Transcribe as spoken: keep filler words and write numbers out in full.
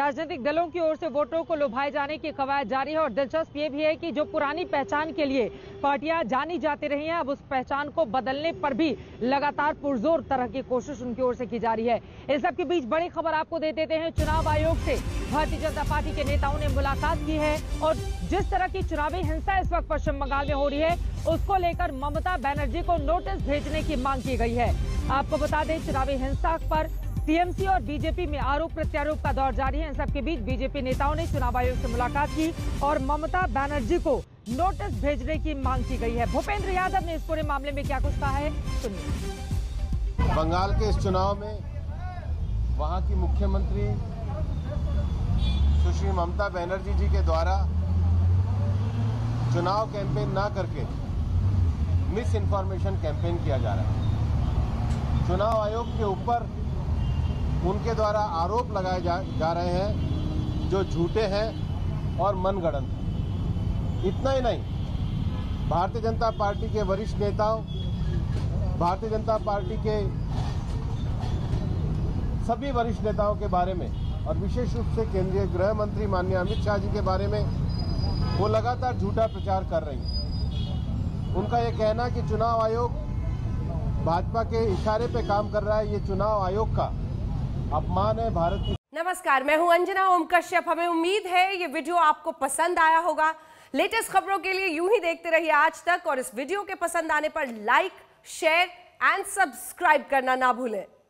राजनीतिक दलों की ओर से वोटरों को लुभाए जाने की कवायद जारी है और दिलचस्प ये भी है कि जो पुरानी पहचान के लिए पार्टियां जानी जाती रही हैं, अब उस पहचान को बदलने पर भी लगातार पुरजोर तरह की कोशिश उनकी ओर से की जा रही है। इस सब के बीच बड़ी खबर आपको दे देते हैं। चुनाव आयोग से भारतीय जनता पार्टी के नेताओं ने मुलाकात की है और जिस तरह की चुनावी हिंसा इस वक्त पश्चिम बंगाल में हो रही है, उसको लेकर ममता बनर्जी को नोटिस भेजने की मांग की गई है। आपको बता दें, चुनावी हिंसा पर टीएमसी और बीजेपी में आरोप प्रत्यारोप का दौर जारी है। इन सबके बीच बीजेपी नेताओं ने चुनाव आयोग से मुलाकात की और ममता बनर्जी को नोटिस भेजने की मांग की गई है। भूपेंद्र यादव ने इस पूरे मामले में क्या कुछ कहा है, सुनिए। बंगाल के इस चुनाव में वहां की मुख्यमंत्री सुश्री ममता बनर्जी जी के द्वारा चुनाव कैंपेन ना करके मिस इन्फॉर्मेशन कैंपेन किया जा रहा है। चुनाव आयोग के ऊपर उनके द्वारा आरोप लगाए जा, जा रहे हैं जो झूठे हैं और मनगढ़ंत हैं। इतना ही नहीं, भारतीय जनता पार्टी के वरिष्ठ नेताओं, भारतीय जनता पार्टी के सभी वरिष्ठ नेताओं के बारे में और विशेष रूप से केंद्रीय गृह मंत्री माननीय अमित शाह जी के बारे में वो लगातार झूठा प्रचार कर रही हैं। उनका ये कहना कि चुनाव आयोग भाजपा के इशारे पे काम कर रहा है, ये चुनाव आयोग का अपमान है भारत की। नमस्कार, मैं हूं अंजना ओम कश्यप। हमें उम्मीद है ये वीडियो आपको पसंद आया होगा। लेटेस्ट खबरों के लिए यूं ही देखते रहिए आज तक और इस वीडियो के पसंद आने पर लाइक, शेयर एंड सब्सक्राइब करना ना भूलें।